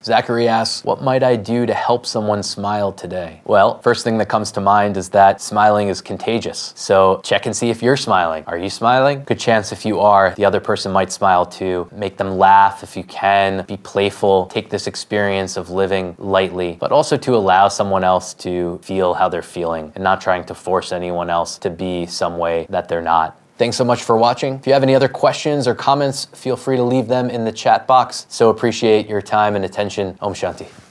Zachary asks, what might I do to help someone smile today? Well, first thing that comes to mind is that smiling is contagious. So check and see if you're smiling. Are you smiling? Good chance if you are, the other person might smile too. Make them laugh if you can. Be playful. Take this experience of living lightly, but also to allow someone else to feel how they're feeling and not trying to force anyone else to be some way that they're not. Thanks so much for watching. If you have any other questions or comments, feel free to leave them in the chat box. So appreciate your time and attention. Om Shanti.